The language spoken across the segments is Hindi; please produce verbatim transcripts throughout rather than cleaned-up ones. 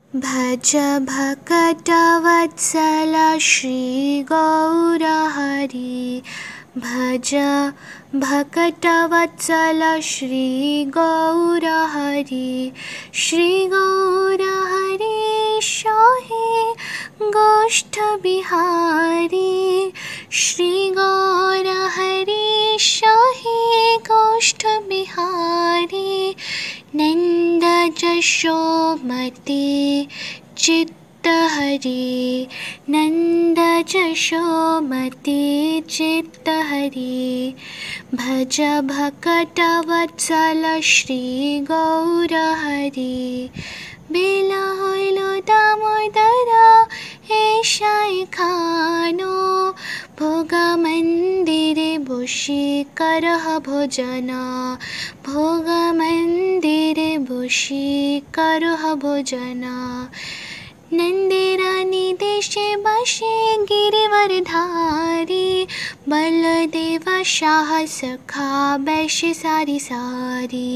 भज भकटवत्सल श्रीगौरहरि। भज भकटवत्सल श्रीगौरहरि। श्रीगौरहरि शाहे गोष्ठबिहारी। श्रीगौरहरि शाहे गोष्ठबिहारी। नंद जशोमति चित्तहरि। नंद जशोमति चित्तहरि। भज भकटवत्सल श्रीगौरहरि। बेला होइलो दामोदर एषाय खानो। भोग मंदिरे बसि करह भोजन। भोग मंदिरे बसि करह भोजन। नंदेरानी देशे बसे गिरिवरधारी। बलदेव शाह सखा बैशे सारी सारी।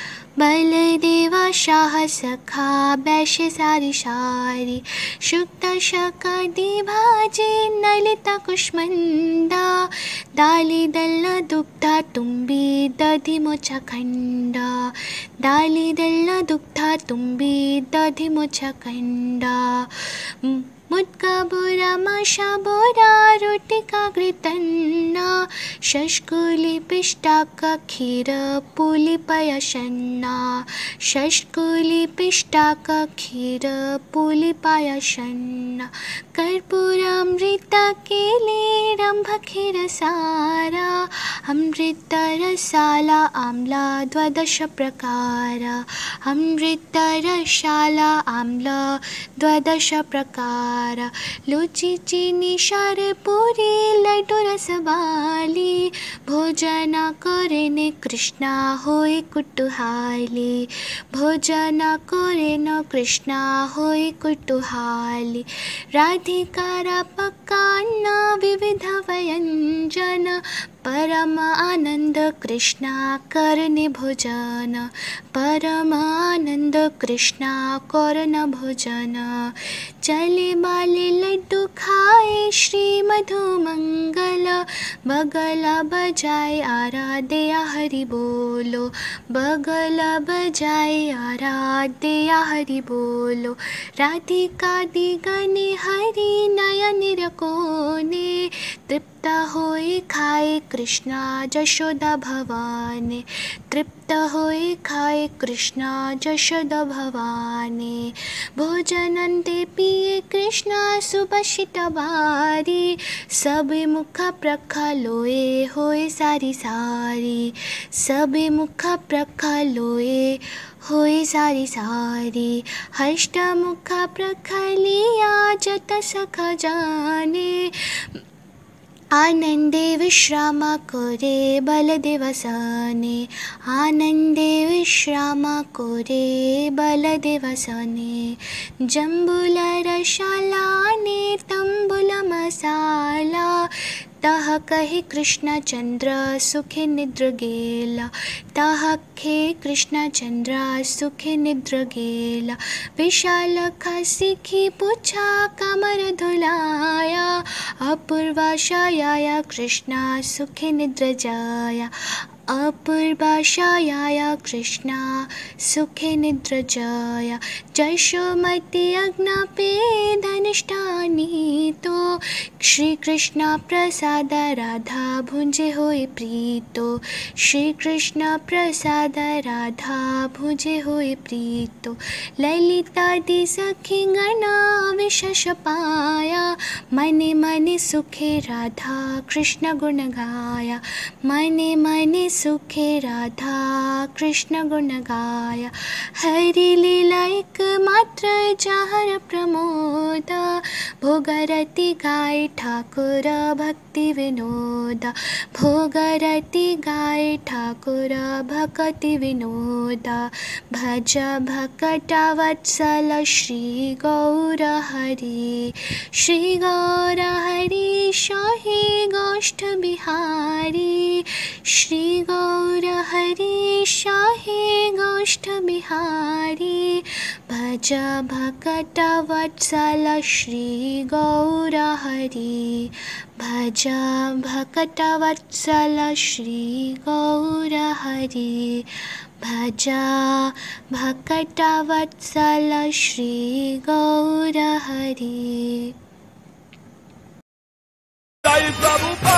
बलदेव शाह सखा बैशे सारी सारी। शुक्त शकदी भाजी नलिता कुष्मंदा। दाली दल्ल दुग्धा तुम्बी दधि मोचा खंडा। दाली दल्ल दुग्धा तुम्बी दधि मोचा खंडा। मुटका बोरा माशा बोरा रोटी कागड़ी तन्ना। शशकुली पिष्टाक खीर पुली पायसन्ना। शशकुली पिष्टाक खीर पुली पायसन्ना। कर्पूरामृत केली रंभ खीर सारा। अमृत रसाला आम्ला द्वादश प्रकार। अमृत रसाला आम्ला द्वादश प्रकार। लुची चीनी शार पूरी लड्डू रसवाली। भोजन करेने कृष्णा होय कुतूहली। भोजन करेन कृष्णा होय कुतूहली। राधिकारा पक्कान्न विविध व्यंजन। परम आनंद कृष्णा करने भोजन। परम आनंद कृष्णा करन भोजन। चले बाले लड्डू खाए श्री मधु मंगल। बगल बजाए आराध्या हरि बोलो। बगल बजाए आराध्या हरि बोलो। राधिका दिगने हरि नयन रकोने। तृप्त होए खाए कृष्णा जशोदा भवानी। तृप्त होए खाए कृष्णा जशोदा भवानी। भोजनन्ते पिए कृष्णा सुबशित बारी। सब मुख प्रखलोए होए सारी सारी। सब मुख प्रखलोए होए सारी सारी। हष्ट मुख प्रखलिया जत सख जाने। आनंदे विश्राम करे बलदेव सने। आनंदे विश्राम करे बलदेव सने। जंबुल रसालाने तंबुल मसाला। तह कहे कृष्ण चंद्र सुखे निद्र गेला। तह खे कृष्ण चंद्र सुखे निद्र गेला। विशाल खसिखी पूछा कमर धुलाया। अपूर्वा शयाया कृष्णा सुखे निद्र जाया। अपूर्वा शयाया कृष्णा सुखे निद्र जाया। जशोमती अग्नपे धनिष्ठानी तो। श्री कृष्ण प्रसाद राधा भुंजे होए प्रीतो। श्री कृष्ण प्रसाद राधा भुंजे होए प्रीतो। ललितादि सखी गण विशेष पाया। मने मने सुखे राधा कृष्ण गुण गाया। मने मने सुखे राधा कृष्ण गुण गाया। हरि लीला एक मात्र जहर प्रमोद। भोगरति गाय ठाकुर भक्ति विनोद, भोगरति गाय ठाकुर भक्ति विनोद। भज भकट वत्सल श्री गौर हरि, श्री गौर हरि शाही गोष्ठ बिहारी, श्री गौर हरि शाही गोष्ठ बिहारी। भज भकट वत्सल श्री गौर हरि, भज भकट वत्सल श्री गौर हरि, भज भकट वत्सल श्री गौर हरि। जय प्रभु।